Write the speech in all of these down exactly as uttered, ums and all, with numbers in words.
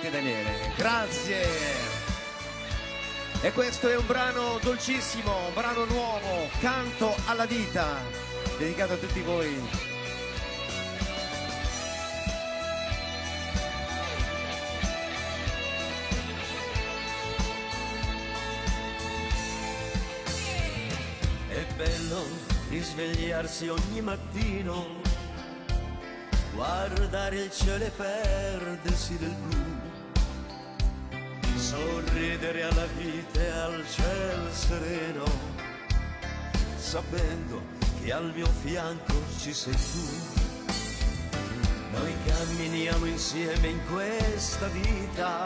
Grazie Daniele, grazie. E questo è un brano dolcissimo, un brano nuovo, Canto alla vita, dedicato a tutti voi. È bello risvegliarsi ogni mattino, guardare il cielo e perdersi nel blu, sorridere alla vita e al cielo sereno, sapendo che al mio fianco ci sei tu. Noi camminiamo insieme in questa vita,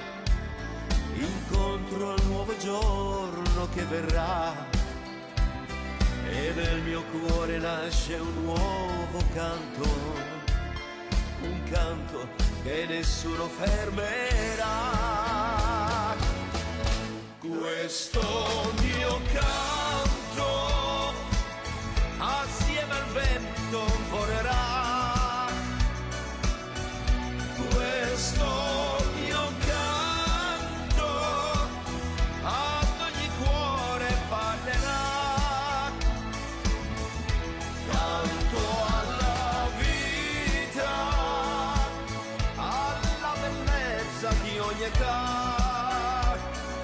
incontro al nuovo giorno che verrà, e nel mio cuore nasce un nuovo canto, un canto che nessuno fermerà. Questo mio canto assieme al vento volerà, questo mio canto ad ogni cuore parlerà. Canto alla vita, alla bellezza di ogni età,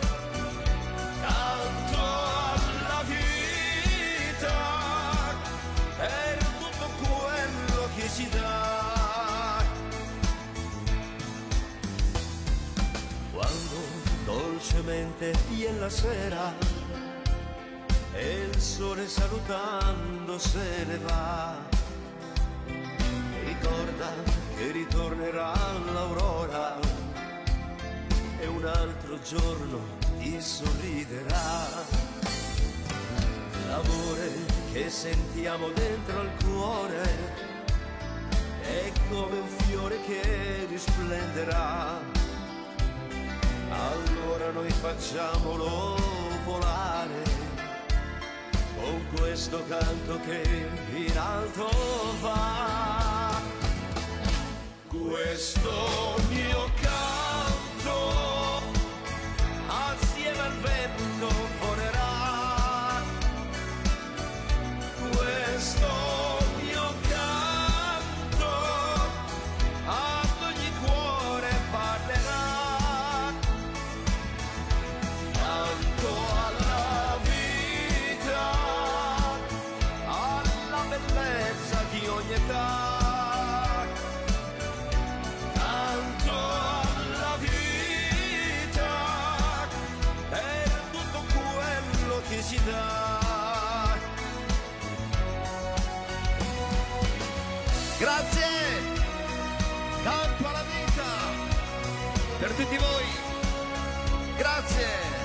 canto alla vita per tutto quello che ci dà. Quando dolcemente viene la sera e il sole salutando se ne va, ricorda che ritornerà l'aurora e un altro giorno ti sorriderà. L'amore che sentiamo dentro al cuore è come un fiore che risplenderà, allora noi facciamolo volare con questo canto che in alto va. Questo mio canto assieme al vento volerà, questo mio canto ad ogni cuore parlerà. Canto alla vita, alla bellezza di ogni età, canto alla vita per tutto quello che ci dà. Grazie, canto alla vita per tutti voi, grazie.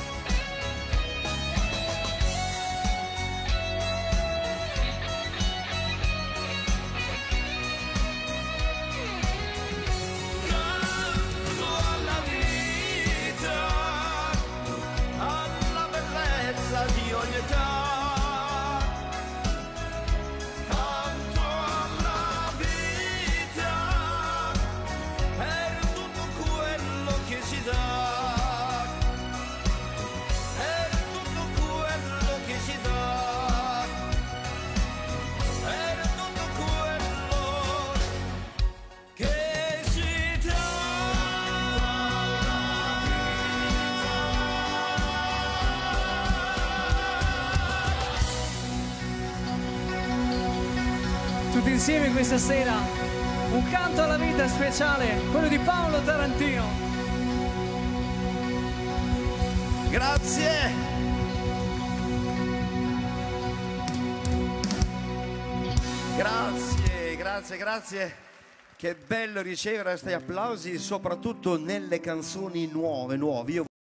Canto alla vita, alla bellezza di ogni età, canto alla vita per tutto quello che ci dà, per tutto quello che ci dà, per tutto quello che ci dà. Tutti insieme questa sera un canto alla vita speciale, quello di Paolo Tarantino. Grazie. Grazie, grazie, grazie. Che bello ricevere questi applausi, soprattutto nelle canzoni nuove, nuove. Io